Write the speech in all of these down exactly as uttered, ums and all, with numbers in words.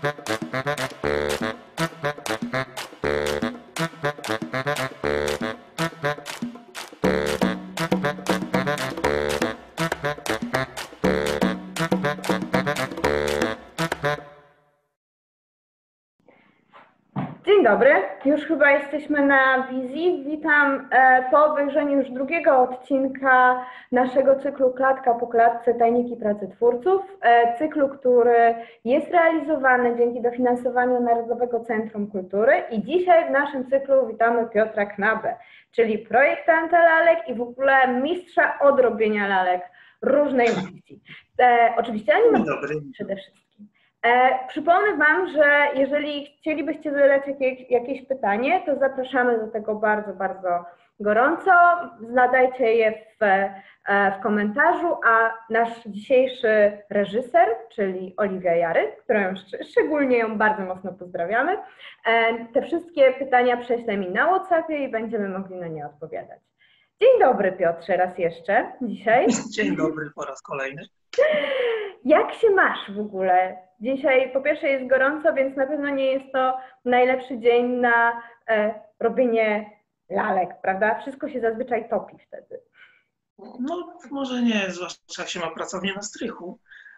Dzień dobry, już chyba jesteśmy na wizji. Witam po obejrzeniu już drugiego odcinka naszego cyklu Klatka po klatce, tajniki pracy twórców. Cyklu, który jest realizowany dzięki dofinansowaniu Narodowego Centrum Kultury i dzisiaj w naszym cyklu witamy Piotra Knabę, czyli projektanta lalek i w ogóle mistrza odrobienia lalek różnej maści. E, oczywiście animacji przede wszystkim. E, przypomnę Wam, że jeżeli chcielibyście zadać jakieś, jakieś pytanie, to zapraszamy do tego bardzo, bardzo gorąco. Zadajcie je w, e, w komentarzu, a nasz dzisiejszy reżyser, czyli Oliwia Jary, którą szcz szczególnie ją bardzo mocno pozdrawiamy, e, te wszystkie pytania prześlę mi na WhatsAppie i będziemy mogli na nie odpowiadać. Dzień dobry, Piotrze, raz jeszcze dzisiaj. Dzień dobry po raz kolejny. Jak się masz w ogóle? Dzisiaj po pierwsze jest gorąco, więc na pewno nie jest to najlepszy dzień na e, robienie lalek, prawda? Wszystko się zazwyczaj topi wtedy. No może nie, zwłaszcza jak się ma pracownię na strychu.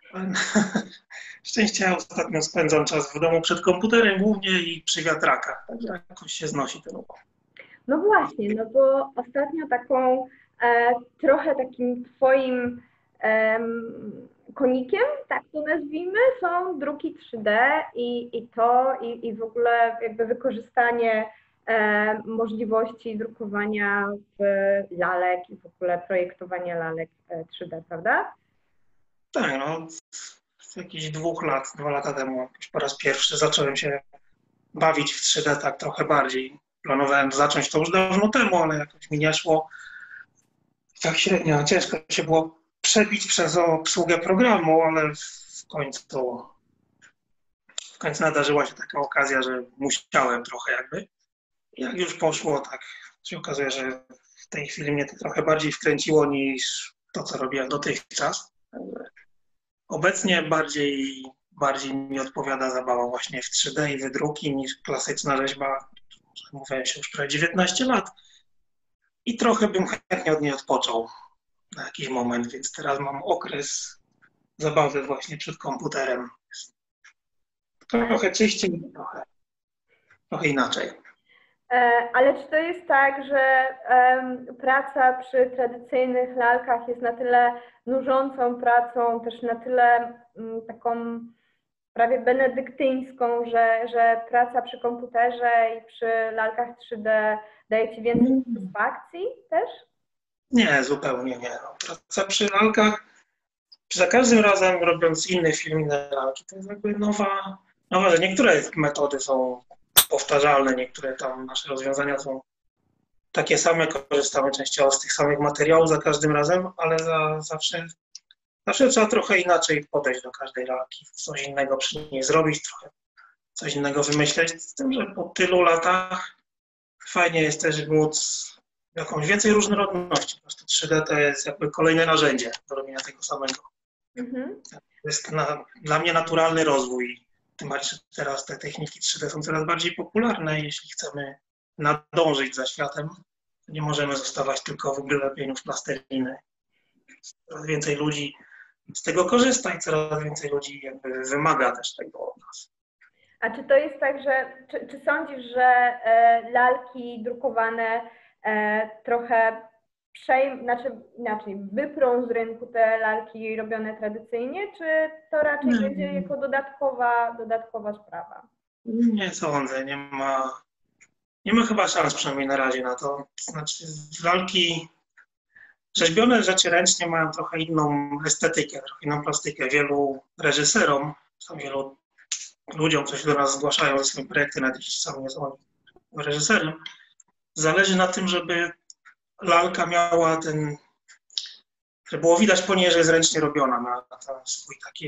Szczęście ja ostatnio spędzam czas w domu przed komputerem głównie i przy wiatrakach, także jakoś się znosi ten upał. No właśnie, no bo ostatnio taką e, trochę takim twoim e, konikiem, tak to nazwijmy, są druki trzy D i, i to i, i w ogóle jakby wykorzystanie e, możliwości drukowania w lalek i w ogóle projektowania lalek trzy D, prawda? Tak, no z jakichś dwóch lat, dwa lata temu już po raz pierwszy zacząłem się bawić w trzy D tak trochę bardziej. Planowałem zacząć to już dawno temu, ale jakoś mi nie szło. Tak średnio, ciężko się było przebić przez obsługę programu, ale w końcu, w końcu nadarzyła się taka okazja, że musiałem trochę jakby. Jak już poszło, tak się okazuje, że w tej chwili mnie to trochę bardziej wkręciło niż to, co robiłem dotychczas. Obecnie bardziej, bardziej mi odpowiada zabawa właśnie w trzy D i wydruki niż klasyczna rzeźba. Mówiłem się już prawie dziewiętnaście lat i trochę bym chętnie od niej odpoczął na jakiś moment, więc teraz mam okres zabawy właśnie przed komputerem. Trochę czyściej, trochę, trochę inaczej. Ale czy to jest tak, że um, praca przy tradycyjnych lalkach jest na tyle nużącą pracą, też na tyle um, taką prawie benedyktyńską, że, że praca przy komputerze i przy lalkach trzy D daje Ci więcej satysfakcji też? Nie, zupełnie nie. Praca przy lalkach, za każdym razem robiąc inny film, inne lalki, to jest jakby nowa, nowa rzecz. Niektóre metody są powtarzalne, niektóre tam nasze rozwiązania są takie same, korzystamy częściowo z tych samych materiałów za każdym razem, ale za, zawsze, zawsze trzeba trochę inaczej podejść do każdej lalki, coś innego przy niej zrobić, trochę coś innego wymyśleć, z tym, że po tylu latach fajnie jest też móc jakąś więcej różnorodności. Po prostu trzy D to jest jakby kolejne narzędzie do robienia tego samego. Mhm. To jest na, dla mnie naturalny rozwój. Tym bardziej, że teraz te techniki trzy D są coraz bardziej popularne. Jeśli chcemy nadążyć za światem, to nie możemy zostawać tylko w wylepieniu z plasteliny. Coraz więcej ludzi z tego korzysta i coraz więcej ludzi jakby wymaga też tego od nas. A czy to jest tak, że czy, czy sądzisz, że e, lalki drukowane e, trochę przejm, znaczy inaczej, wyprą z rynku te lalki robione tradycyjnie, czy to raczej nie. będzie jako dodatkowa, dodatkowa sprawa? Nie sądzę, nie ma, nie ma chyba szans przynajmniej na razie na to. Znaczy lalki, rzeźbione rzeczy ręcznie mają trochę inną estetykę, trochę inną plastykę. Wielu reżyserom, są wielu ludziom, którzy do nas zgłaszają ze swoim projektem, nawet jeśli sam nie są reżyserem, zależy na tym, żeby lalka miała ten, żeby było widać po niej, że jest ręcznie robiona, ma tam swój taki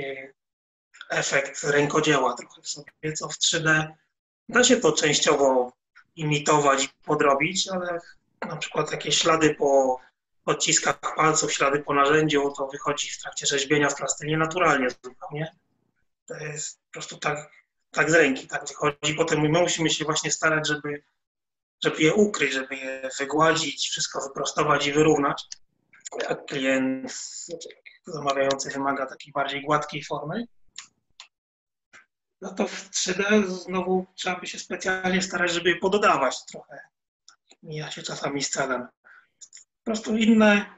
efekt rękodzieła trochę w sobie, co w trzy D da się to częściowo imitować i podrobić, ale na przykład takie ślady po odciskach palców, ślady po narzędziu, to wychodzi w trakcie rzeźbienia w plastelinie naturalnie zupełnie. To jest po prostu tak, tak z ręki, tak wychodzi. Potem my musimy się właśnie starać, żeby, żeby je ukryć, żeby je wygładzić, wszystko wyprostować i wyrównać. Jak klient zamawiający wymaga takiej bardziej gładkiej formy, no to w trzy D znowu trzeba by się specjalnie starać, żeby je pododawać trochę. Mija się czasami z celem. Po prostu inne,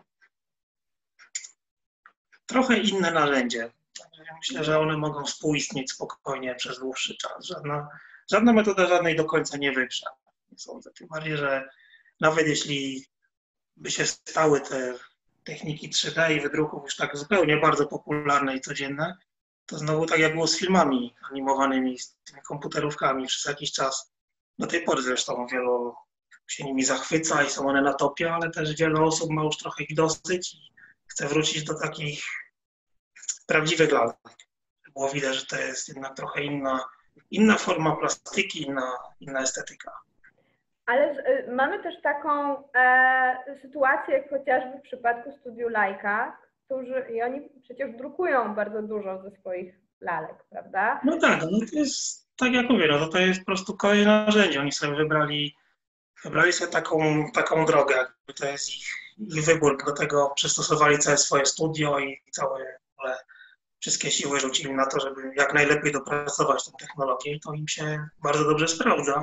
trochę inne narzędzie. Myślę, że one mogą współistnieć spokojnie przez dłuższy czas. Żadna, żadna metoda żadnej do końca nie wyprze. Nie sądzę. Tym bardziej, że nawet jeśli by się stały te techniki trzy D i wydruków już tak zupełnie bardzo popularne i codzienne, to znowu tak jak było z filmami animowanymi, z tymi komputerówkami przez jakiś czas. Do tej pory zresztą wielu się nimi zachwyca i są one na topie, ale też wiele osób ma już trochę ich dosyć i chce wrócić do takich prawdziwych lalek. Było widać, że to jest jednak trochę inna, inna forma plastyki, inna, inna estetyka. Ale y, mamy też taką e, sytuację, jak chociażby w przypadku Studiu Leica, którzy, i oni przecież drukują bardzo dużo ze swoich lalek, prawda? No tak, no to jest, tak jak mówię, no to, to jest po prostu kolejne narzędzie. Oni sobie wybrali, wybrali sobie taką, taką drogę, jakby to jest ich, ich wybór. Do tego przystosowali całe swoje studio i całe wszystkie siły rzucili na to, żeby jak najlepiej dopracować tę technologię i to im się bardzo dobrze sprawdza.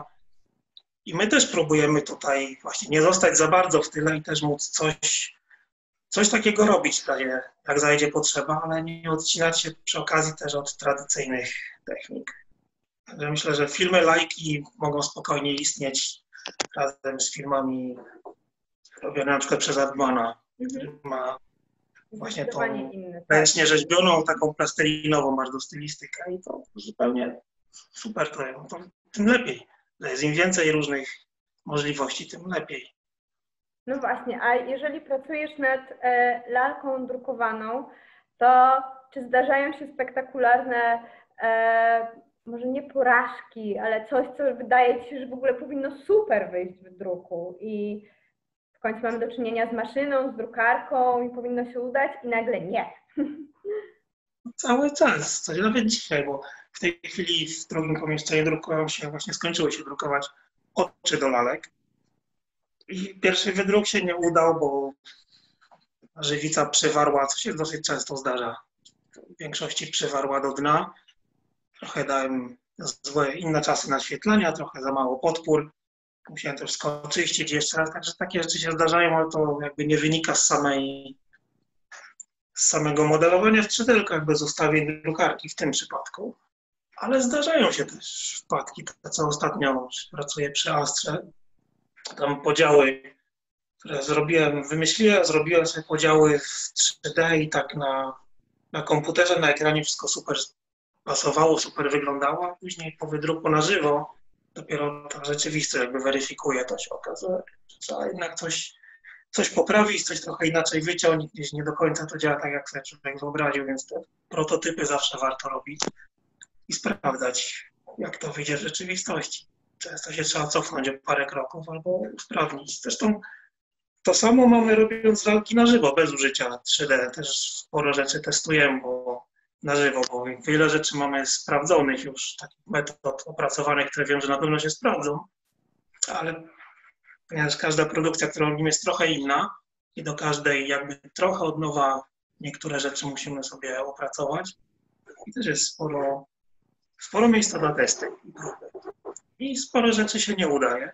I my też próbujemy tutaj właśnie nie zostać za bardzo w tyle i też móc coś, coś takiego robić, jak zajdzie potrzeba, ale nie odcinać się przy okazji też od tradycyjnych technik. Także myślę, że filmy Leica mogą spokojnie istnieć razem z filmami robione na przykład przez Admana, który ma właśnie tą ręcznie rzeźbioną, taką plastelinową bardzo stylistykę i to zupełnie super to jest. To tym lepiej. Im więcej różnych możliwości, tym lepiej. No właśnie, a jeżeli pracujesz nad e, lalką drukowaną, to czy zdarzają się spektakularne, e, może nie porażki, ale coś, co wydaje ci się, że w ogóle powinno super wyjść w druku i w końcu mamy do czynienia z maszyną, z drukarką i powinno się udać i nagle nie. Cały czas, coś nawet dzisiaj, bo w tej chwili w drugim pomieszczeniu drukują się, właśnie skończyły się drukować oczy do lalek. I pierwszy wydruk się nie udał, bo żywica przywarła, co się dosyć często zdarza. W większości przywarła do dna. Trochę dałem złe, inne czasy naświetlenia, trochę za mało podpór. Musiałem też wszystko oczyścić jeszcze raz, także takie rzeczy się zdarzają, ale to jakby nie wynika z samej z samego modelowania w trzy D, tylko jakby z ustawień drukarki w tym przypadku. Ale zdarzają się też wpadki, to co ostatnio pracuję przy Astrze. Tam podziały, które zrobiłem, wymyśliłem, zrobiłem sobie podziały w trzy D i tak na, na komputerze, na ekranie wszystko super pasowało, super wyglądało, a później po wydruku na żywo dopiero ta rzeczywistość jakby weryfikuje, to się okazuje, że trzeba jednak coś, coś poprawić, coś trochę inaczej wyciąć, gdzieś nie do końca to działa tak, jak sobie człowiek wyobraził, więc te prototypy zawsze warto robić i sprawdzać, jak to wyjdzie w rzeczywistości. Często się trzeba cofnąć o parę kroków albo usprawnić. Zresztą to samo mamy robiąc lalki na żywo, bez użycia trzy D. Też sporo rzeczy testujemy bo na żywo, bo wiele rzeczy mamy sprawdzonych już, takich metod opracowanych, które wiem, że na pewno się sprawdzą, ale ponieważ każda produkcja, którą robimy, jest trochę inna i do każdej jakby trochę od nowa niektóre rzeczy musimy sobie opracować i też jest sporo, sporo miejsca na testy i próby. I sporo rzeczy się nie udaje.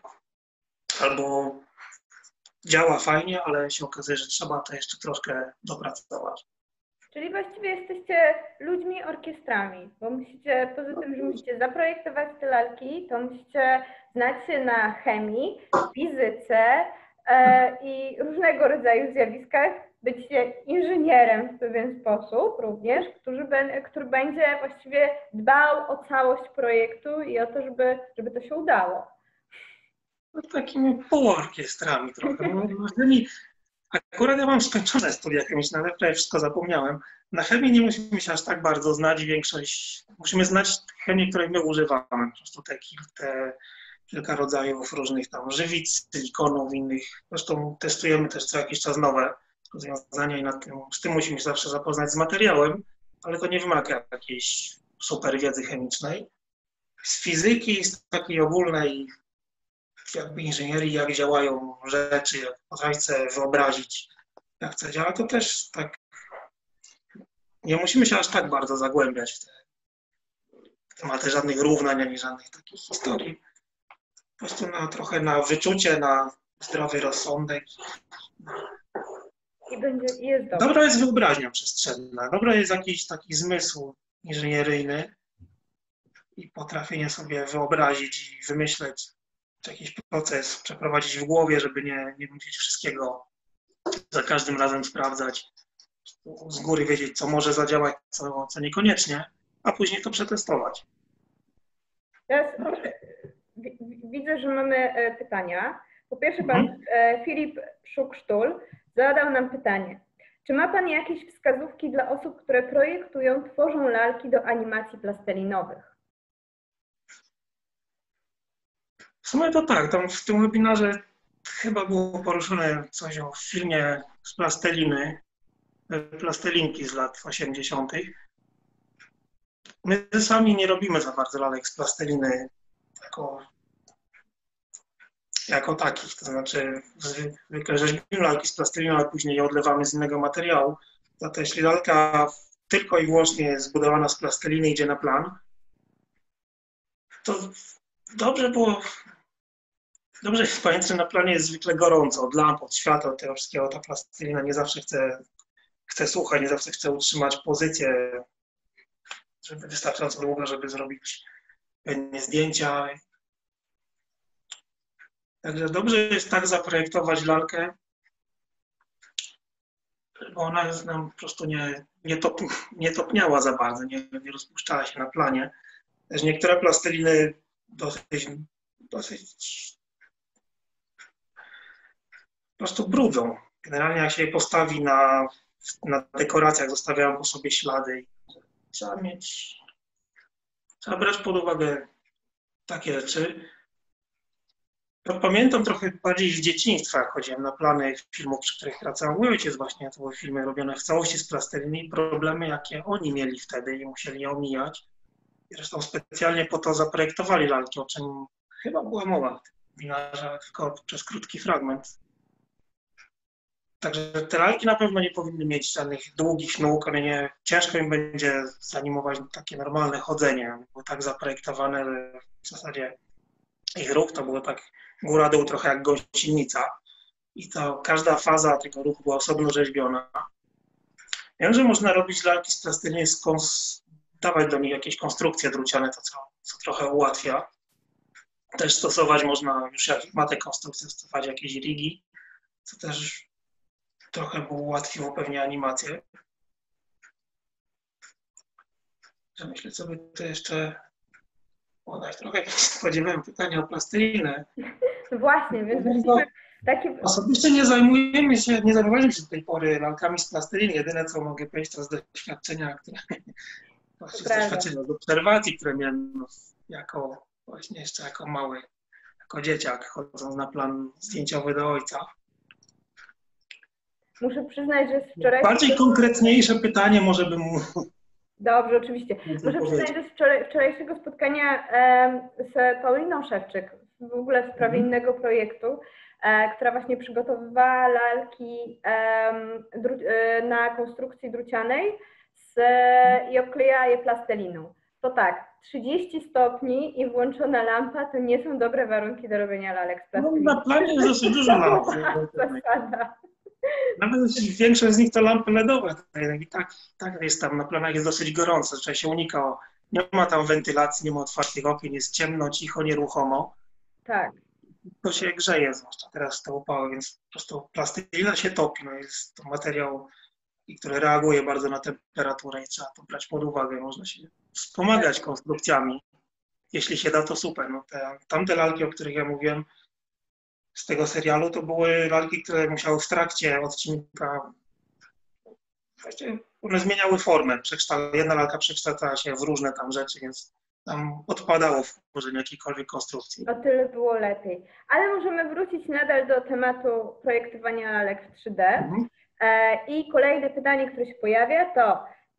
Albo działa fajnie, ale się okazuje, że trzeba to jeszcze troszkę dopracować. Czyli właściwie jesteście ludźmi orkiestrami, bo musicie, poza tym, że musicie zaprojektować te lalki, to musicie znać się na chemii, fizyce e, i różnego rodzaju zjawiskach, być inżynierem w pewien sposób również, który, który będzie właściwie dbał o całość projektu i o to, żeby, żeby to się udało. No, takimi półorkiestrami trochę. No, chemii, akurat ja mam skończone studia chemiczne, ale prawie wszystko zapomniałem. Na chemii nie musimy się aż tak bardzo znać, większość, musimy znać chemię, której my używamy. Po prostu te, te kilka rodzajów różnych tam żywic, silikonów, innych. Zresztą testujemy też co jakiś czas nowe rozwiązania i nad tym, z tym musimy się zawsze zapoznać z materiałem, ale to nie wymaga jakiejś super wiedzy chemicznej. z fizyki, z takiej ogólnej jakby inżynierii, jak działają rzeczy, jak potrafić sobie wyobrazić, jak to działa, to też tak nie musimy się aż tak bardzo zagłębiać w te tematy żadnych równań, ani żadnych takich historii. Po prostu na, trochę na wyczucie, na zdrowy rozsądek. I będzie, i jest dobrze. Dobra jest wyobraźnia przestrzenna, dobra jest jakiś taki zmysł inżynieryjny i potrafienie sobie wyobrazić i wymyśleć, czy jakiś proces przeprowadzić w głowie, żeby nie, nie musieć wszystkiego za każdym razem sprawdzać, z góry wiedzieć, co może zadziałać, co, co niekoniecznie, a później to przetestować. Teraz wi- wi- widzę, że mamy e, pytania. Po pierwsze, pan Mhm. e, Filip Szuksztul zadał nam pytanie. Czy ma pan jakieś wskazówki dla osób, które projektują, tworzą lalki do animacji plastelinowych? W sumie to tak, tam w tym webinarze chyba było poruszone coś o filmie z plasteliny, plastelinki z lat osiemdziesiątych. My sami nie robimy za bardzo lalek z plasteliny jako, jako takich, to znaczy zwykle rzeźbimy lalki z plasteliny, ale później je odlewamy z innego materiału. Zatem jeśli lalka tylko i wyłącznie jest zbudowana z plasteliny i idzie na plan, to dobrze było, dobrze jest pamiętać, że na planie jest zwykle gorąco, od lamp, od światła, od tego wszystkiego. Ta plastelina nie zawsze chce, chce słuchać, nie zawsze chce utrzymać pozycję, żeby wystarczająco długo, żeby zrobić pewnie zdjęcia. Także dobrze jest tak zaprojektować lalkę, żeby ona nam po prostu nie, nie, top, nie topniała za bardzo, nie, nie rozpuszczała się na planie. Też niektóre plasteliny dosyć, dosyć po prostu brudzą. Generalnie jak się je postawi na, na dekoracjach, zostawiają po sobie ślady. Trzeba mieć, trzeba brać pod uwagę takie rzeczy. To pamiętam trochę bardziej z dzieciństwa, jak chodziłem na plany filmów, przy których pracował mój ojciec właśnie, to były filmy robione w całości z plasteliny i problemy, jakie oni mieli wtedy i musieli je omijać. I zresztą specjalnie po to zaprojektowali lalki, o czym chyba była mowa w tym webinarze, tylko przez krótki fragment. Także te lalki na pewno nie powinny mieć żadnych długich nóg, one nie, ciężko im będzie zanimować takie normalne chodzenie. Były tak zaprojektowane, że w zasadzie ich ruch to było tak góra-dół, trochę jak gąsienica. I to każda faza tego ruchu była osobno rzeźbiona. Wiem, że można robić lalki z plasteliny, dawać do nich jakieś konstrukcje druciane, to co, co trochę ułatwia. Też stosować można, już jak ma te konstrukcje, stosować jakieś rigi, co też trochę ułatwiło pewnie animację. Że myślę sobie, to jeszcze podać trochę, spodziewałem pytania o plastelinę. No właśnie, więc wyszliśmy takie... Osobiście nie zajmujemy się, nie zajmowaliśmy się do tej pory lalkami z plasteliny. Jedyne, co mogę powiedzieć, to z doświadczenia, które, właśnie z doświadczenia, z obserwacji, które miałem jako, właśnie jeszcze jako mały, jako dzieciak, chodząc na plan zdjęciowy do ojca. Muszę przyznać, że z wczoraj... Bardziej konkretniejsze pytanie może bym mu... Dobrze, oczywiście. Muszę przyznać, że z wczoraj, wczorajszego spotkania e, z Pauliną Szewczyk, w ogóle w sprawie Mhm. innego projektu, e, która właśnie przygotowywała lalki e, dru, e, na konstrukcji drucianej z, i oklejała je plasteliną. To tak, trzydzieści stopni i włączona lampa to nie są dobre warunki do robienia lalek z plasteliną. No, na planie jest dosyć dużo lamp. Zasada. Nawet większość z nich to lampy ledowe. I tak, tak jest tam, na planach jest dosyć gorąco, trzeba się unika. Nie ma tam wentylacji, nie ma otwartych okien, jest ciemno, cicho, nieruchomo. Tak. To się grzeje, zwłaszcza teraz w te upały, więc po prostu plastelina się topi. No jest to materiał, który reaguje bardzo na temperaturę i trzeba to brać pod uwagę. Można się wspomagać konstrukcjami. Jeśli się da, to super. No te, tamte lalki, o których ja mówiłem, z tego serialu, to były lalki, które musiały w trakcie odcinka, właściwie one zmieniały formę. Jedna lalka przekształcała się w różne tam rzeczy, więc tam odpadało włożenie jakiejkolwiek konstrukcji. O tyle było lepiej. Ale możemy wrócić nadal do tematu projektowania lalek w trzy D. Mhm. I kolejne pytanie, które się pojawia, to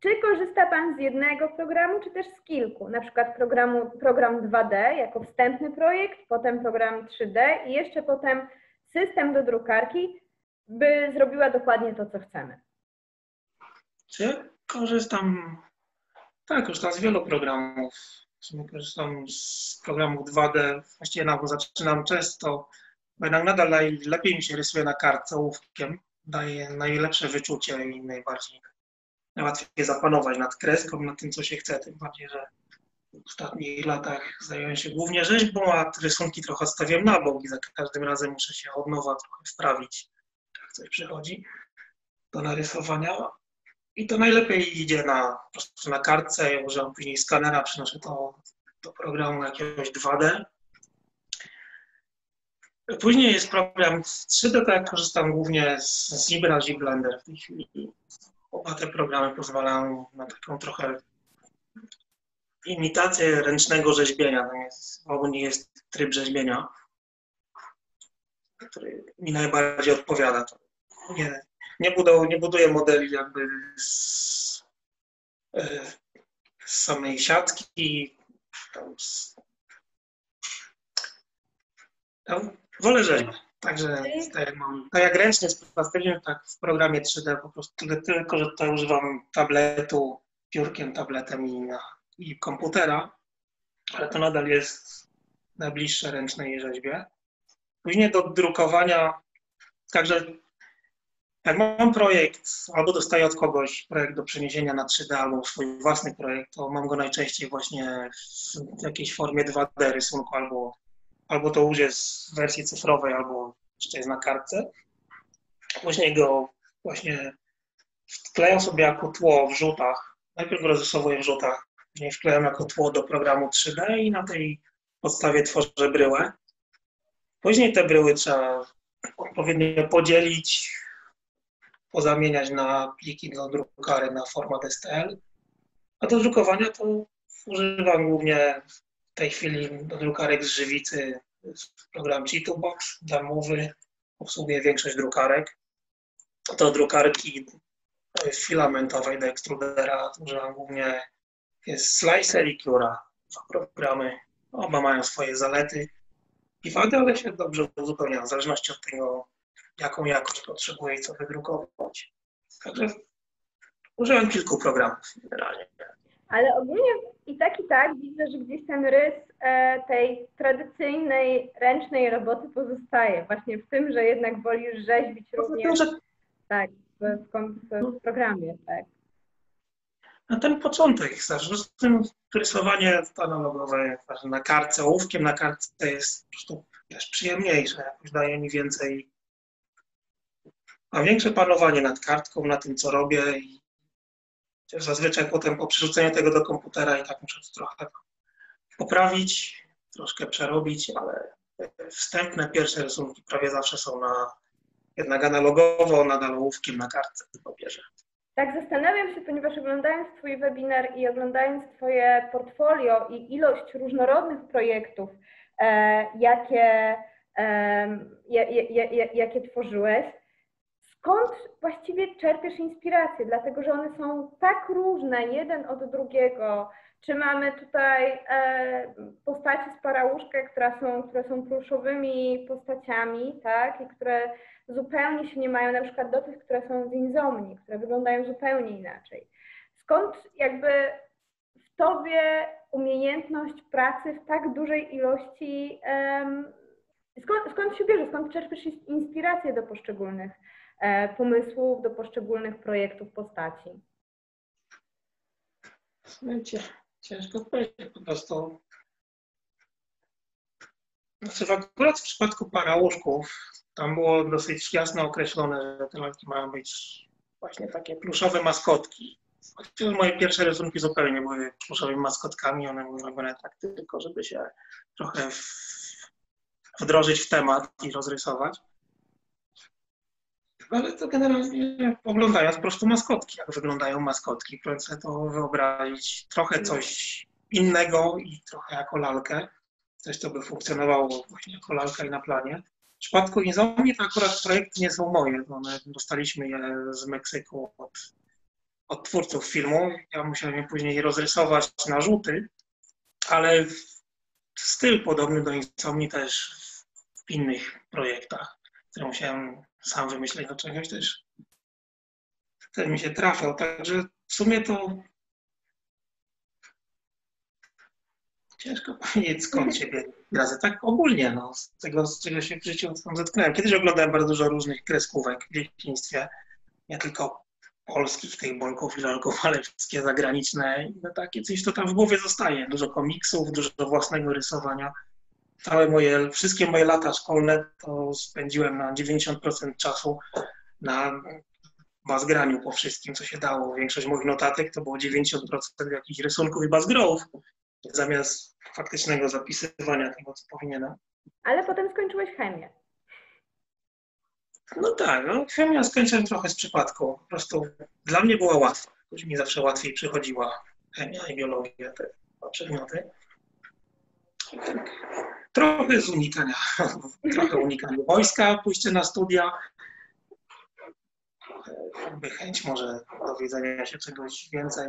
Czy korzysta Pan z jednego programu, czy też z kilku? Na przykład programu, program dwa D jako wstępny projekt, potem program trzy D i jeszcze potem system do drukarki, by zrobiła dokładnie to, co chcemy. Czy ja korzystam, tak, korzystam z wielu programów. W sumie korzystam z programów dwa D, właściwie nawet zaczynam często, bo jednak nadal najlepiej mi się rysuje na kartce ołówkiem, daje najlepsze wyczucie i najbardziej, najłatwiej zapanować nad kreską, nad tym, co się chce, tym bardziej, że w ostatnich latach zająłem się głównie rzeźbą, a rysunki trochę odstawiam na bok i za każdym razem muszę się od nowa trochę wprawić, jak coś przychodzi do narysowania. I to najlepiej idzie na, po prostu na kartce, ja używam później skanera, przynoszę to do programu jakiegoś dwa D. Później jest program trzy D, tak korzystam głównie z ZBrush i Blender w tej chwili. Oba te programy pozwalają na taką trochę imitację ręcznego rzeźbienia. To jest, obu nie jest tryb rzeźbienia, który mi najbardziej odpowiada. To nie, nie, buduję, nie buduję modeli jakby z, z samej siatki. Tam z, tam wolę rzeźbę. Także tak jak, mam, tak jak ręcznie z plastylinem, tak w programie trzy D po prostu tyle, tylko, że tutaj używam tabletu, piórkiem, tabletem i, i komputera, ale to nadal jest najbliższe ręcznej rzeźbie. Później do drukowania, także jak mam projekt, albo dostaję od kogoś projekt do przeniesienia na trzy D, albo swój własny projekt, to mam go najczęściej właśnie w jakiejś formie dwa D rysunku, albo, albo to już jest w wersji cyfrowej, albo jeszcze jest na kartce. Później go właśnie wklejam sobie jako tło w rzutach. Najpierw go rozrysowuję w rzutach, później wklejam jako tło do programu trzy D i na tej podstawie tworzę bryłę. Później te bryły trzeba odpowiednio podzielić, pozamieniać na pliki do drukary na format S T L. A do drukowania to używam głównie w tej chwili do drukarek z żywicy program G two Box, darmowy, obsługuje większość drukarek. Do drukarki filamentowej, do ekstrudera używam głównie jest Slicer i Cura. Dwa programy, oba mają swoje zalety i wady, ale się dobrze uzupełniają w zależności od tego, jaką jakość potrzebuję i co wydrukować. Także użyłem kilku programów generalnie. Ale ogólnie i tak, i tak widzę, że gdzieś ten rys e, tej tradycyjnej, ręcznej roboty pozostaje. Właśnie w tym, że jednak wolisz rzeźbić również tak, w, w, w programie. Tak. Na ten początek, zresztą rysowanie analogowe na kartce, ołówkiem na kartce jest po prostu też przyjemniejsze, jakoś daje mi więcej, mam większe panowanie nad kartką, na tym, co robię i zazwyczaj potem po przerzuceniu tego do komputera i tak muszę to trochę poprawić, troszkę przerobić, ale wstępne pierwsze rysunki prawie zawsze są na jednak analogowo, nadal ołówkiem na kartce w papierze. Tak, zastanawiam się, ponieważ oglądając Twój webinar i oglądając Twoje portfolio i ilość różnorodnych projektów, e, jakie, e, je, je, je, jakie tworzyłeś, skąd właściwie czerpiesz inspirację? Dlatego, że one są tak różne jeden od drugiego. Czy mamy tutaj e, postaci z Parałuszka, które są, które są pluszowymi postaciami, tak? I które zupełnie się nie mają na przykład do tych, które są z Insomni, które wyglądają zupełnie inaczej. Skąd jakby w Tobie umiejętność pracy w tak dużej ilości, um, skąd, skąd się bierze, skąd czerpiesz inspirację do poszczególnych e, pomysłów, do poszczególnych projektów postaci? Słuchajcie, ciężko powiedzieć po prostu. Znaczy, akurat w przypadku Parałuszków tam było dosyć jasno określone, że te lalki mają być właśnie takie pluszowe maskotki. Chociaż moje pierwsze rysunki zupełnie były pluszowymi maskotkami, one były robione tak tylko, żeby się trochę wdrożyć w temat i rozrysować. Ale to generalnie oglądając po prostu maskotki, jak wyglądają maskotki, próbuję sobie to wyobrazić trochę coś innego i trochę jako lalkę. Coś, co by funkcjonowało właśnie jako lalka i na planie. W przypadku Insomni to akurat projekty nie są moje, bo one dostaliśmy je z Meksyku od od twórców filmu. Ja musiałem je później rozrysować na rzuty, ale styl podobny do Insomni też w innych projektach, które musiałem sam wymyśleć do czegoś też. Ten mi się trafiał, także w sumie to ciężko powiedzieć, skąd się bierze razy. Tak ogólnie, no, z tego, z czego się w życiu tam zetknąłem. Kiedyś oglądałem bardzo dużo różnych kreskówek w dzieciństwie, nie tylko polskich tych bolków i lolków, ale wszystkie zagraniczne. No, takie coś to tam w głowie zostaje. Dużo komiksów, dużo własnego rysowania. Całe moje, wszystkie moje lata szkolne to spędziłem na dziewięćdziesiąt procent czasu na bazgraniu po wszystkim, co się dało. Większość moich notatek to było dziewięćdziesiąt procent jakichś rysunków i bazgrów, zamiast faktycznego zapisywania tego, co powinienem. Ale potem skończyłeś chemię. No tak, no, chemię skończyłem trochę z przypadku. Po prostu dla mnie była łatwa. Jakoś mi zawsze łatwiej przychodziła chemia i biologia, te dwa przedmioty. I tak, trochę z unikania, trochę unikania wojska, pójście na studia. Jakby chęć może dowiedzenia się czegoś więcej.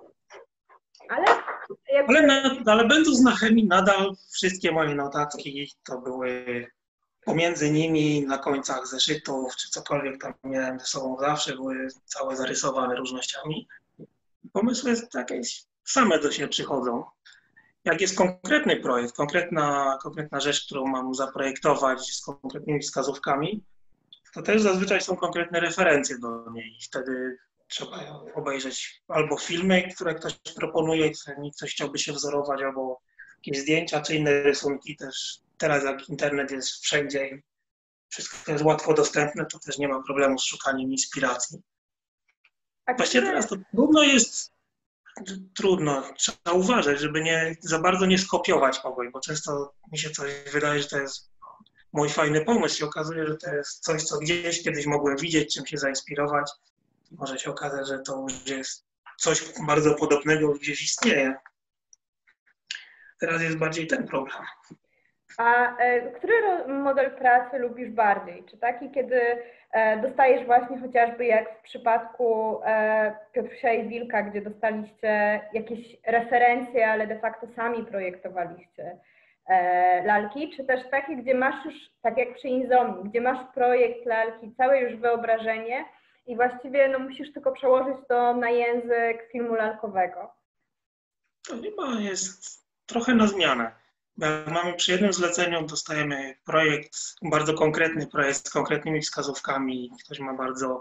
Ale, jakby... ale, na, ale będąc na chemii, nadal wszystkie moje notatki to były pomiędzy nimi, na końcach zeszytów, czy cokolwiek tam miałem ze sobą, zawsze były całe zarysowane różnościami. Pomysły jakieś same do siebie przychodzą. Jak jest konkretny projekt, konkretna, konkretna rzecz, którą mam zaprojektować z konkretnymi wskazówkami, to też zazwyczaj są konkretne referencje do niej. Wtedy trzeba obejrzeć albo filmy, które ktoś proponuje, którymi ktoś chciałby się wzorować, albo jakieś zdjęcia, czy inne rysunki też. Teraz jak internet jest wszędzie i wszystko jest łatwo dostępne, to też nie ma problemu z szukaniem inspiracji. Właściwie teraz to trudno jest, trudno, trzeba uważać, żeby nie, za bardzo nie skopiować kogoś, bo często mi się coś wydaje, że to jest mój fajny pomysł, się okazuje, że to jest coś, co gdzieś kiedyś mogłem widzieć, czym się zainspirować. Może się okazać, że to już jest coś bardzo podobnego, gdzieś istnieje. Teraz jest bardziej ten problem. A e, który model pracy lubisz bardziej? Czy taki, kiedy e, dostajesz właśnie chociażby jak w przypadku e, Piotrusia i Wilka, gdzie dostaliście jakieś referencje, ale de facto sami projektowaliście e, lalki, czy też taki, gdzie masz już, tak jak przy Insomni, gdzie masz projekt lalki, całe już wyobrażenie i właściwie no, musisz tylko przełożyć to na język filmu lalkowego? To chyba jest trochę na zmianę. Mamy przy jednym zleceniu, dostajemy projekt, bardzo konkretny projekt z konkretnymi wskazówkami. Ktoś ma bardzo,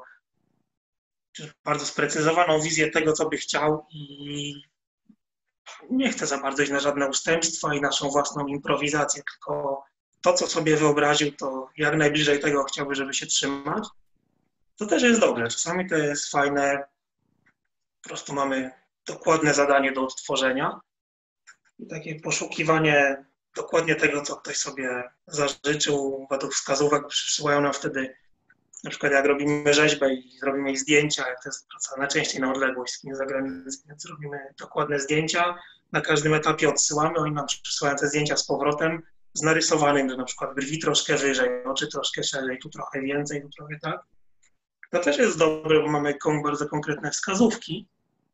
bardzo sprecyzowaną wizję tego, co by chciał i nie chce za bardzo iść na żadne ustępstwa i naszą własną improwizację, tylko to, co sobie wyobraził, to jak najbliżej tego chciałby, żeby się trzymać. To też jest dobre. Czasami to jest fajne. Po prostu mamy dokładne zadanie do odtworzenia. I takie poszukiwanie dokładnie tego, co ktoś sobie zażyczył, według wskazówek przysyłają nam wtedy, na przykład jak robimy rzeźbę i zrobimy jej zdjęcia, jak to jest praca najczęściej na odległość z kimś zagranicznym, więc robimy dokładne zdjęcia, na każdym etapie odsyłamy, oni nam przysyłają te zdjęcia z powrotem, z narysowanym, że na przykład brwi troszkę wyżej, oczy troszkę szerzej, tu trochę więcej, tu trochę tak. To też jest dobre, bo mamy bardzo konkretne wskazówki.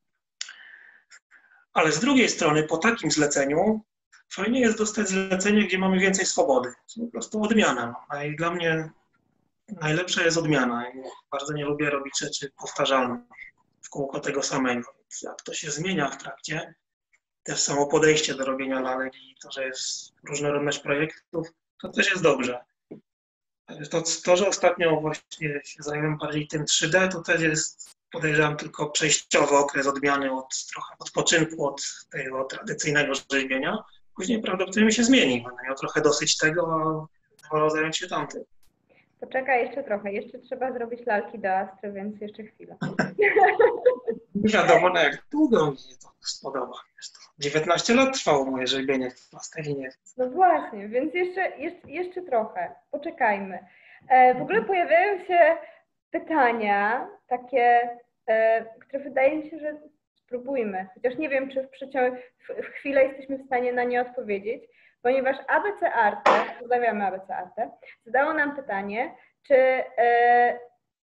Ale z drugiej strony, po takim zleceniu, fajnie jest dostać zlecenie, gdzie mamy więcej swobody. Po prostu odmiana. A i dla mnie najlepsza jest odmiana. Bardzo nie lubię robić rzeczy powtarzalne w kółko tego samego. Jak to się zmienia w trakcie, też samo podejście do robienia lalek i to, że jest różnorodność projektów, to też jest dobrze. To, to że ostatnio właśnie się zająłem bardziej tym trzy D, to też jest, podejrzewam, tylko przejściowy okres odmiany od trochę odpoczynku od tego tradycyjnego rzeźbienia. Później prawdopodobnie się zmieni. Będę miał trochę dosyć tego, a wolał zająć się tamtym. Poczekaj jeszcze trochę. Jeszcze trzeba zrobić lalki do Astry, więc jeszcze chwilę. Nie wiadomo, na jak długo mi się to spodoba. dziewiętnaście lat trwało moje rzeźbienie w plastelinie. No właśnie, więc jeszcze, jeszcze, jeszcze trochę. Poczekajmy. E, w ogóle pojawiają się pytania takie, e, które wydaje mi się, że spróbujmy. Chociaż nie wiem, czy w, przeciągu, w, w chwilę jesteśmy w stanie na nie odpowiedzieć, ponieważ A B C Arte, pozdrawiamy A B C Arte, zadało nam pytanie, czy e,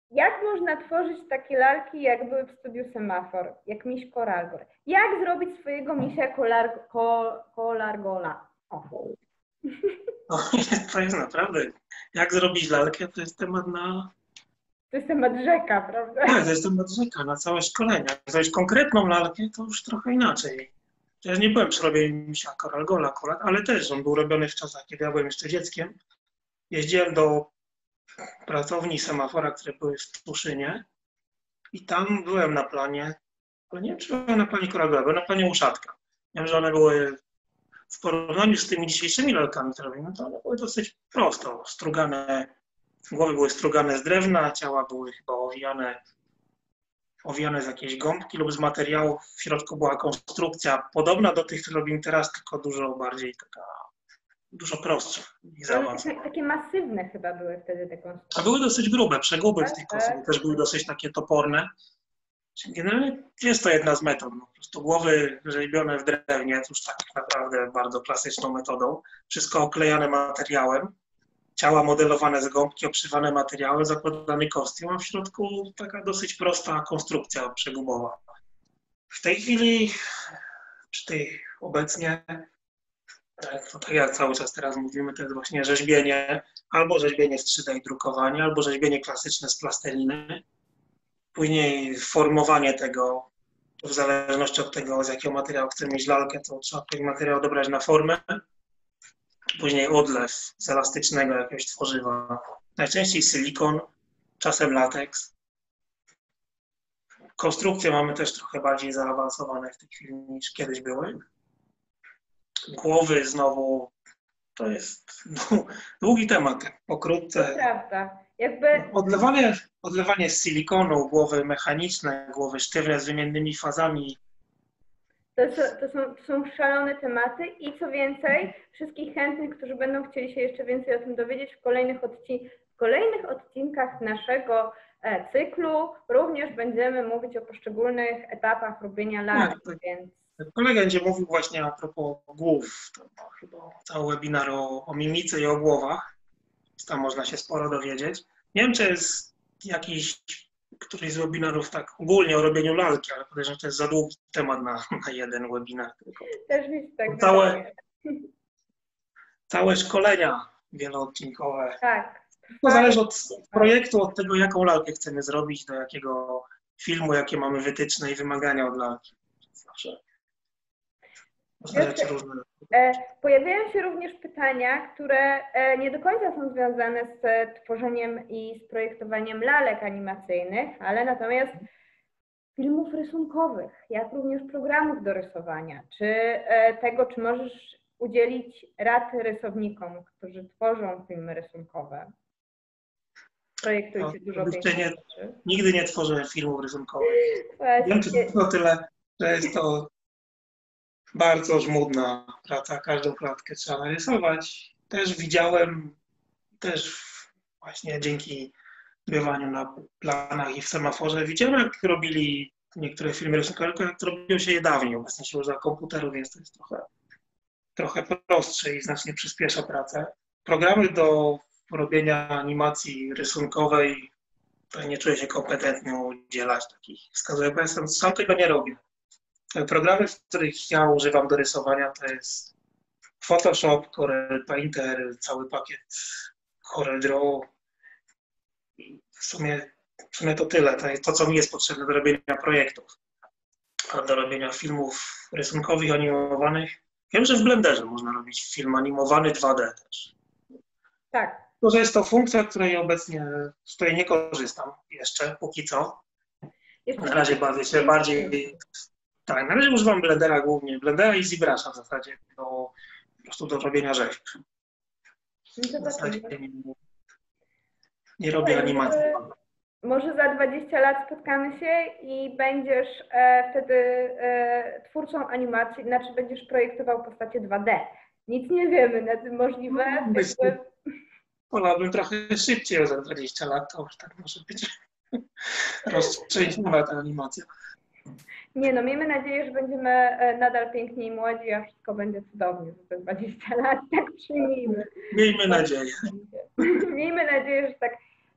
Jak można tworzyć takie lalki, jak były w studiu Semafor, jak miś Koralgor? Jak zrobić swojego misia kolar, ko, kolargola? O. No, to jest naprawdę, jak zrobić lalkę, to jest temat na, To jest temat rzeka, prawda? tak, to jest temat rzeka, na całe szkolenia. Jak zrobić konkretną lalkę, to już trochę inaczej. Przecież nie byłem przy robieniu misia Koralgola akurat, ale też on był robiony w czasach, kiedy ja byłem jeszcze dzieckiem. Jeździłem do pracowni Semafora, które były w Tuszynie i tam byłem na planie, ale nie wiem, czy byłem na planie Koralgola, byłem na planie Uszatka. Wiem, że one były w porównaniu z tymi dzisiejszymi lalkami, które robimy, to one były dosyć prosto strugane. Głowy były strugane z drewna, ciała były chyba owijane, owijane z jakiejś gąbki lub z materiałów. W środku była konstrukcja podobna do tych, które robimy teraz, tylko dużo bardziej taka, dużo prostsza i zaawansowana. Takie, takie masywne chyba były wtedy te A konstrukcje. były dosyć grube, przeguby w tych Tak, kosach też były dosyć takie toporne. Generalnie jest to jedna z metod. No, po prostu głowy rzeźbione w drewnie, to już tak naprawdę bardzo klasyczną metodą. Wszystko oklejane materiałem. Ciała modelowane z gąbki, obszywane materiałem, zakładany kostium, a w środku taka dosyć prosta konstrukcja przegubowa. W tej chwili, czy tej obecnie, to tak jak cały czas teraz mówimy, to jest właśnie rzeźbienie, albo rzeźbienie w trzy D i drukowanie, albo rzeźbienie klasyczne z plasteliny. Później formowanie tego, w zależności od tego, z jakiego materiału chcemy mieć lalkę, to trzeba ten materiał dobrać na formę. Później odlew z elastycznego jakiegoś tworzywa. Najczęściej silikon, czasem lateks. Konstrukcje mamy też trochę bardziej zaawansowane w tej chwili niż kiedyś były. Głowy znowu to jest długi temat. Pokrótce. To prawda. Jakby... Odlewanie, odlewanie z silikonu, głowy mechaniczne, głowy sztywne z wymiennymi fazami. To są, to, są, to są szalone tematy i co więcej, wszystkich chętnych, którzy będą chcieli się jeszcze więcej o tym dowiedzieć w kolejnych, odci w kolejnych odcinkach naszego e, cyklu również będziemy mówić o poszczególnych etapach robienia lalek, Tak, więc... Kolega będzie mówił właśnie a propos głów, to, to chyba cały webinar o, o mimice i o głowach, tam można się sporo dowiedzieć. Nie wiem, czy jest jakiś któryś z webinarów tak ogólnie o robieniu lalki, ale podejrzewam, że to jest za długi temat na, na jeden webinar. Tylko Też mi się tak całe, całe szkolenia wieloodcinkowe. Tak. To zależy od projektu, od tego, jaką lalkę chcemy zrobić, do jakiego filmu, jakie mamy wytyczne i wymagania od lalki. Zawsze można rzeczy różne. E, pojawiają się również pytania, które e, nie do końca są związane z e, tworzeniem i z projektowaniem lalek animacyjnych, ale natomiast filmów rysunkowych, jak również programów do rysowania, czy e, tego, czy możesz udzielić rad rysownikom, którzy tworzą filmy rysunkowe. Projektujcie No, dużo oczywiście pięknych nie, rzeczy. Nigdy nie tworzę filmów rysunkowych. Właśnie. Wiem tylko tyle, że jest to bardzo żmudna praca. Każdą klatkę trzeba narysować. Też widziałem, też właśnie dzięki bywaniu na planach i w Semaforze, widziałem, jak robili niektóre filmy rysunkowe, jak robiło się je dawniej. Obecnie się używa komputerów, więc to jest trochę, trochę prostsze i znacznie przyspiesza pracę. Programy do robienia animacji rysunkowej, to nie czuję się kompetentny udzielać takich wskazówek, bo jestem, sam tego nie robię. Programy, których ja używam do rysowania, to jest Photoshop, Corel Painter, cały pakiet Corel Draw. W sumie, w sumie to tyle. To jest to, co mi jest potrzebne do robienia projektów. A do robienia filmów rysunkowych, animowanych. Wiem, że w Blenderze można robić film animowany dwa D też. Tak. To, że jest to funkcja, której obecnie, z której nie korzystam jeszcze, póki co. Jeszcze Na razie bawię się bardziej... Tak, na razie używam Blendera głównie. Blendera i ZBrusha w zasadzie do, po prostu do robienia rzeźb. W zasadzie nie, nie robię animacji. Może za dwadzieścia lat spotkamy się i będziesz e, wtedy e, twórcą animacji, znaczy będziesz projektował postacie dwa D. Nic nie wiemy na tym możliwe. No, jakby... Wolałbym trochę szybciej, za dwadzieścia lat, to już tak może być rozstrzęśniona ta animacja. Nie no, miejmy nadzieję, że będziemy nadal piękni i młodzi, a wszystko będzie cudownie za te dwadzieścia lat, tak przyjmijmy. Miejmy nadzieję. Miejmy nadzieję, że tak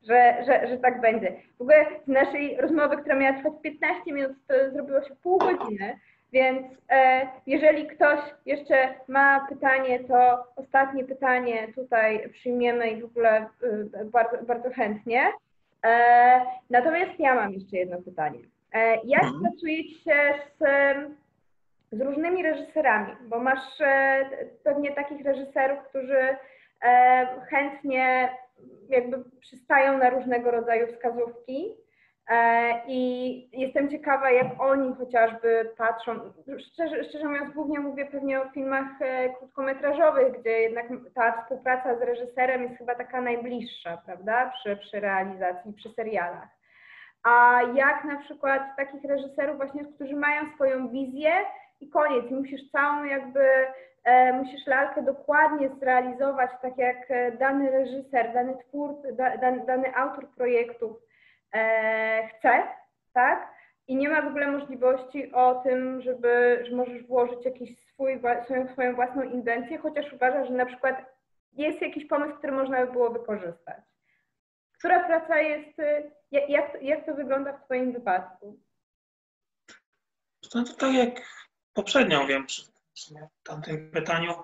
że, że, że tak będzie. W ogóle z naszej rozmowy, która miała trwać piętnaście minut, to zrobiło się pół godziny, więc e, jeżeli ktoś jeszcze ma pytanie, to ostatnie pytanie tutaj przyjmiemy i w ogóle e, bardzo, bardzo chętnie. E, natomiast ja mam jeszcze jedno pytanie. E, jak Mhm. pracujecie z, z różnymi reżyserami? Bo masz e, pewnie takich reżyserów, którzy e, chętnie jakby przystają na różnego rodzaju wskazówki e, i jestem ciekawa, jak oni chociażby patrzą. Szczerze, szczerze mówiąc, głównie mówię pewnie o filmach e, krótkometrażowych, gdzie jednak ta współpraca z reżyserem jest chyba taka najbliższa, prawda, przy, przy realizacji, przy serialach. A jak na przykład takich reżyserów właśnie, którzy mają swoją wizję i koniec, i musisz całą jakby, e, musisz lalkę dokładnie zrealizować tak jak dany reżyser, dany twórca, da, dany, dany autor projektów e, chce, tak? I nie ma w ogóle możliwości o tym, żeby, że możesz włożyć jakiś swój, swoją, swoją własną inwencję, chociaż uważasz, że na przykład jest jakiś pomysł, który można by było wykorzystać. Która praca jest, jak, jak, jak to wygląda w Twoim wypadku? To, to tak jak poprzednio wiem przy w tamtym pytaniu,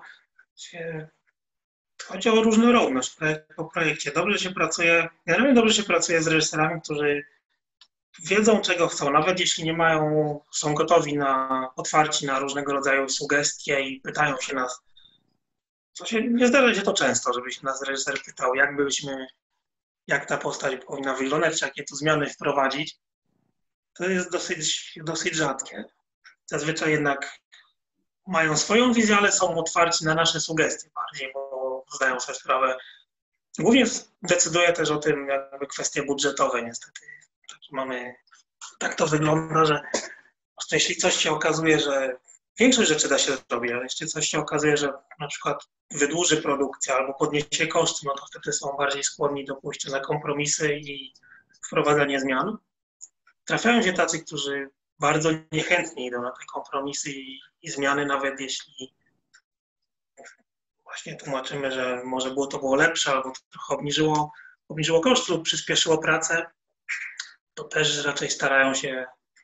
chodzi o różnorodność po projekcie. Dobrze się pracuje, generalnie dobrze się pracuje z reżyserami, którzy wiedzą, czego chcą, nawet jeśli nie mają, są gotowi na, otwarci na różnego rodzaju sugestie i pytają się nas. To się, nie zdarza się to często, żeby się nas reżyser pytał, jak byśmy, jak ta postać powinna wyglądać, czy jakie tu zmiany wprowadzić. To jest dosyć, dosyć rzadkie. Zazwyczaj jednak mają swoją wizję, ale są otwarci na nasze sugestie bardziej, bo zdają sobie sprawę. Głównie decyduje też o tym jakby kwestie budżetowe niestety. Tak mamy, tak to wygląda, że jeśli coś się okazuje, że większość rzeczy da się zrobić, ale jeśli coś się okazuje, że na przykład wydłuży produkcję albo podniesie koszty, no to wtedy są bardziej skłonni do pójścia na kompromisy i wprowadzenie zmian. Trafiają się tacy, którzy bardzo niechętnie idą na te kompromisy i, i zmiany, nawet jeśli właśnie tłumaczymy, że może było to było lepsze albo to trochę obniżyło, obniżyło koszty lub przyspieszyło pracę, to też raczej starają się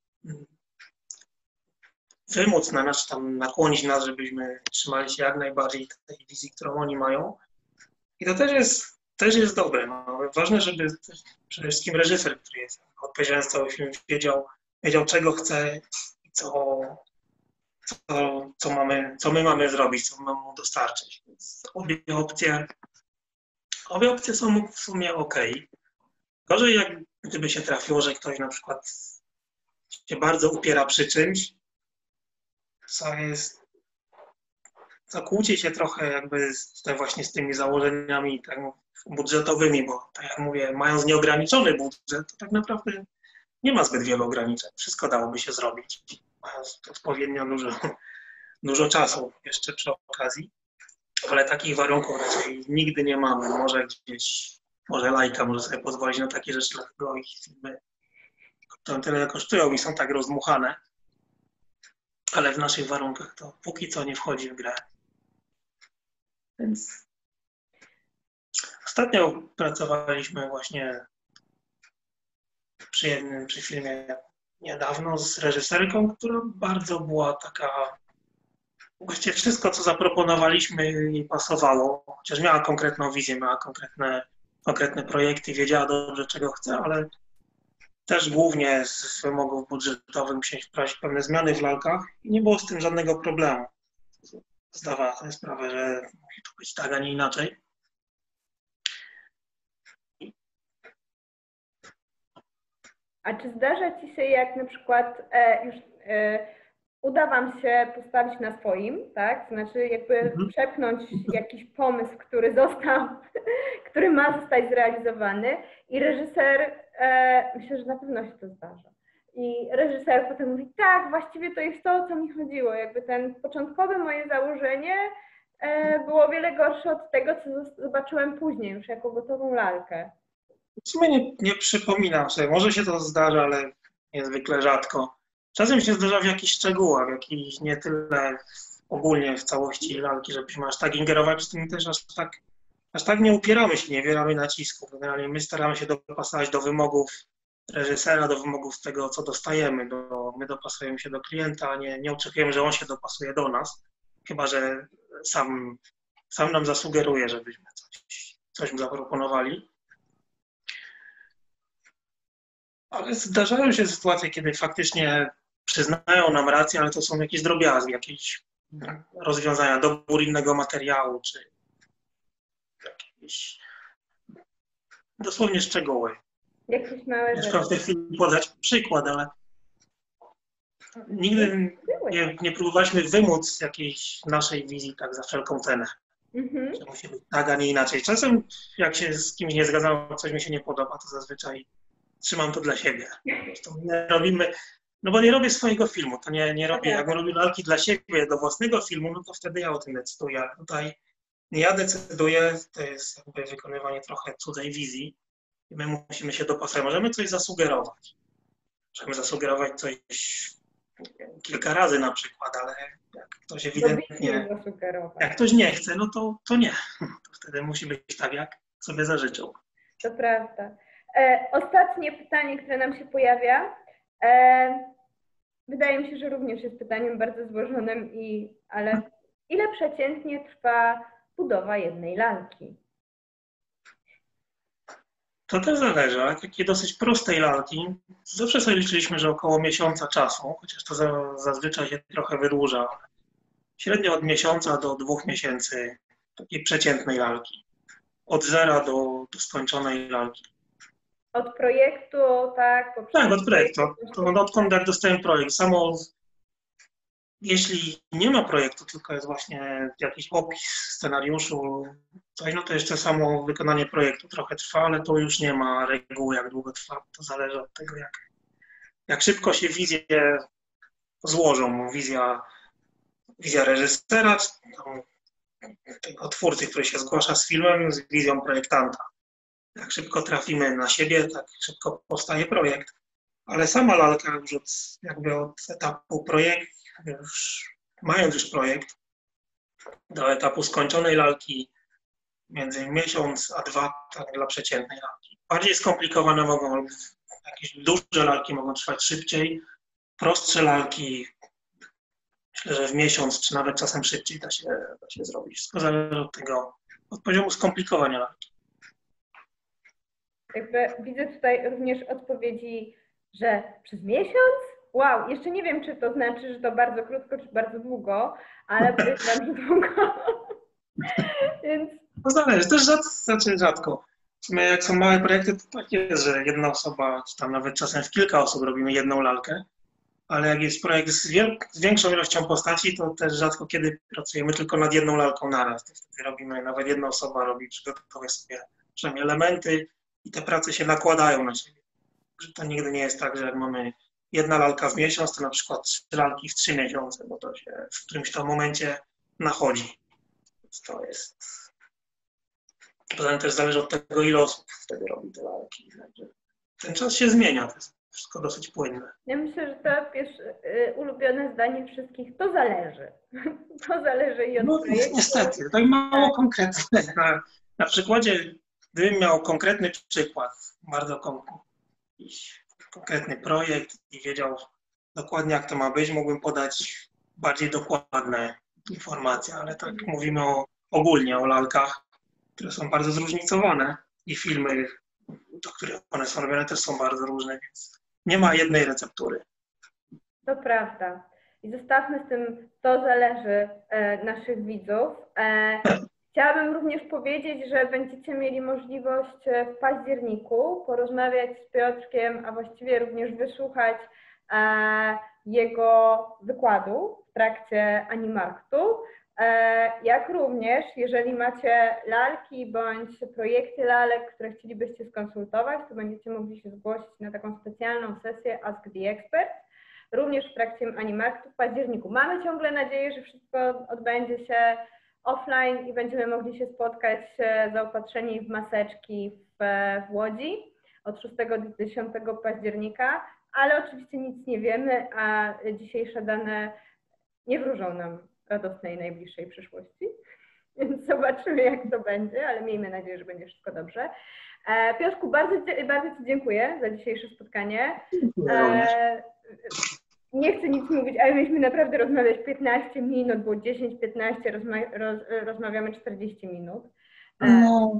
wymóc na nas, tam nakłonić nas, żebyśmy trzymali się jak najbardziej tej wizji, którą oni mają. I to też jest, też jest dobre. No. Ważne, żeby przede wszystkim reżyser, który jest odpowiedzialny za cały film, wiedział, wiedział czego chce i co, co, co, mamy, co my mamy zrobić, co mamy mu dostarczyć. Więc obie opcje, obie opcje są w sumie ok. Gorzej, jak gdyby się trafiło, że ktoś na przykład się bardzo upiera przy czymś, co jest, co kłóci się trochę jakby z, właśnie z tymi założeniami tak, budżetowymi, bo tak jak mówię, mając nieograniczony budżet, to tak naprawdę nie ma zbyt wielu ograniczeń. Wszystko dałoby się zrobić, mając odpowiednio dużo, dużo czasu jeszcze przy okazji, ale takich warunków raczej nigdy nie mamy. Może gdzieś, może Lajka może sobie pozwolić na takie rzeczy, dlatego ich filmy to tyle kosztują i są tak rozdmuchane, ale w naszych warunkach to póki co nie wchodzi w grę. Więc ostatnio pracowaliśmy właśnie przy jednym, przy filmie niedawno z reżyserką, która bardzo była taka, właściwie wszystko, co zaproponowaliśmy, jej pasowało, chociaż miała konkretną wizję, miała konkretne, konkretne projekty, wiedziała dobrze, czego chce, ale też głównie z wymogów budżetowych musieli wprowadzić pewne zmiany w lalkach i nie było z tym żadnego problemu. Zdawała sobie sprawę, że musi to być tak, a nie inaczej. A czy zdarza Ci się, jak na przykład e, już e, uda Wam się postawić na swoim, tak? Znaczy jakby mhm. przepchnąć jakiś pomysł, który został, który ma zostać zrealizowany i reżyser, e, myślę, że na pewno się to zdarza. I reżyser potem mówi, tak, właściwie to jest to, o co mi chodziło. Jakby ten początkowe moje założenie e, było o wiele gorsze od tego, co zobaczyłem później, już jako gotową lalkę. W sumie nie, nie przypominam sobie, może się to zdarza, ale niezwykle rzadko. Czasem się zdarza w jakichś szczegółach, w jakichś nie tyle ogólnie w całości lalki, żebyśmy aż tak ingerować, z tym też aż tak, aż tak nie upieramy się, nie wieramy nacisku. Generalnie my staramy się dopasować do wymogów reżysera, do wymogów tego, co dostajemy. Do, my dopasujemy się do klienta, a nie, nie oczekujemy, że on się dopasuje do nas, chyba że sam, sam nam zasugeruje, żebyśmy coś, coś mu zaproponowali. Ale zdarzają się sytuacje, kiedy faktycznie przyznają nam rację, ale to są jakieś drobiazgi, jakieś rozwiązania, dobór innego materiału, czy jakieś dosłownie szczegóły. Jakieś małe Ciężko w rzeczy. tej chwili podać przykład, ale nigdy nie, nie próbowaliśmy wymóc jakiejś naszej wizji tak za wszelką cenę. Mhm. Że musi być tak, a nie inaczej. Czasem jak się z kimś nie zgadzam, coś mi się nie podoba, to zazwyczaj trzymam to dla siebie. Zresztą nie robimy, no bo nie robię swojego filmu, to nie, nie robię, jak robię lalki dla siebie, do własnego filmu, no to wtedy ja o tym decyduję. A tutaj nie ja decyduję, to jest jakby wykonywanie trochę cudzej wizji i my musimy się dopasować. Możemy coś zasugerować. Możemy zasugerować coś kilka razy na przykład, ale jak ktoś ewidentnie, jak ktoś nie chce, no to, to nie. To wtedy musi być tak, jak sobie zażyczył. To prawda. E, ostatnie pytanie, które nam się pojawia, e, wydaje mi się, że również jest pytaniem bardzo złożonym, i, ale ile przeciętnie trwa budowa jednej lalki? To też zależy, ale takiej dosyć prostej lalki, zawsze sobie liczyliśmy, że około miesiąca czasu, chociaż to za, zazwyczaj się trochę wydłuża. Średnio od miesiąca do dwóch miesięcy takiej przeciętnej lalki. Od zera do, do skończonej lalki. Od projektu, tak? Tak, od projektu. To odkąd jak dostałem projekt. Samo jeśli nie ma projektu, tylko jest właśnie jakiś opis scenariuszu, coś, no to jeszcze samo wykonanie projektu trochę trwa, ale to już nie ma reguły, jak długo trwa. To zależy od tego, jak, jak szybko się wizje złożą. Wizja, wizja reżysera, tego twórcy, który się zgłasza z filmem, z wizją projektanta. Jak szybko trafimy na siebie, tak szybko powstaje projekt. Ale sama lalka już od, jakby od etapu projektu, już, mając już projekt, do etapu skończonej lalki między miesiąc a dwa, tak dla przeciętnej lalki. Bardziej skomplikowane mogą, jakieś duże lalki mogą trwać szybciej, prostsze lalki, myślę, że w miesiąc, czy nawet czasem szybciej da się, da się zrobić. Wszystko zależy od tego, od poziomu skomplikowania lalki. Jakby widzę tutaj również odpowiedzi, że przez miesiąc? Wow, jeszcze nie wiem, czy to znaczy, że to bardzo krótko, czy bardzo długo, ale podejrzewam, że długo. Więc... To zależy, też rzad, znaczy rzadko. W sumie jak są małe projekty, to tak jest, że jedna osoba, czy tam nawet czasem w kilka osób robimy jedną lalkę, ale jak jest projekt z, wiel- z większą ilością postaci, to też rzadko kiedy pracujemy tylko nad jedną lalką naraz. To wtedy robimy, nawet jedna osoba robi, przygotowuje sobie przynajmniej elementy i te prace się nakładają na siebie. Że to nigdy nie jest tak, że jak mamy jedna lalka w miesiąc, to na przykład trzy lalki w trzy miesiące, bo to się w którymś tam momencie nachodzi. Więc to jest... Poza tym też zależy od tego, ile osób wtedy robi te lalki. Ten czas się zmienia, to jest wszystko dosyć płynne. Ja myślę, że to pierwsze, y, ulubione zdanie wszystkich, to zależy. To zależy i od No projektu. niestety, tak mało konkretne. Na, na przykładzie, gdybym miał konkretny przykład, bardzo kon- konkretny projekt i wiedział dokładnie, jak to ma być, mógłbym podać bardziej dokładne informacje, ale tak mówimy o, ogólnie o lalkach, które są bardzo zróżnicowane i filmy, do których one są robione, też są bardzo różne, więc nie ma jednej receptury. To prawda. I zostawmy z tym, to zależy e, naszych widzów. E, chciałabym również powiedzieć, że będziecie mieli możliwość w październiku porozmawiać z Piotrkiem, a właściwie również wysłuchać e, jego wykładu w trakcie Animarktu. Jak również, jeżeli macie lalki bądź projekty lalek, które chcielibyście skonsultować, to będziecie mogli się zgłosić na taką specjalną sesję Ask the Expert, również w trakcie Animarktu w październiku. Mamy ciągle nadzieję, że wszystko odbędzie się offline i będziemy mogli się spotkać zaopatrzeni w maseczki w, w Łodzi od szóstego do dziesiątego października, ale oczywiście nic nie wiemy, a dzisiejsze dane nie wróżą nam radosnej najbliższej przyszłości. Więc zobaczymy. zobaczymy, jak to będzie, ale miejmy nadzieję, że będzie wszystko dobrze. E, Piotrku, bardzo, bardzo Ci dziękuję za dzisiejsze spotkanie. E, nie chcę nic mówić, ale mieliśmy naprawdę rozmawiać piętnaście minut, bo dziesięć piętnaście, rozma roz rozmawiamy czterdzieści minut. E, no.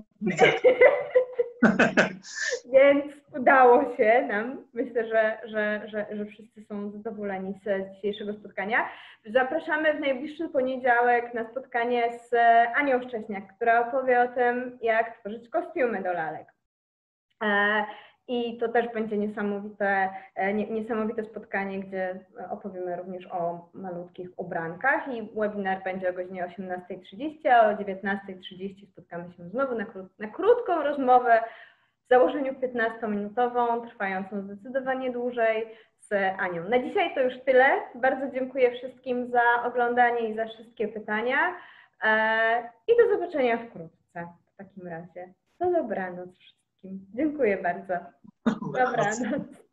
Więc udało się nam. Myślę, że, że, że, że wszyscy są zadowoleni z dzisiejszego spotkania. Zapraszamy w najbliższy poniedziałek na spotkanie z Anią Szcześniak, która opowie o tym, jak tworzyć kostiumy do lalek. I to też będzie niesamowite, niesamowite spotkanie, gdzie opowiemy również o malutkich ubrankach i webinar będzie o godzinie osiemnastej trzydzieści, a o dziewiętnastej trzydzieści spotkamy się znowu na, krót, na krótką rozmowę w założeniu piętnastominutową, trwającą zdecydowanie dłużej z Anią. Na dzisiaj to już tyle. Bardzo dziękuję wszystkim za oglądanie i za wszystkie pytania i do zobaczenia wkrótce w takim razie. Do dobranoc wszystkim. Dziękuję bardzo. Dobranoc.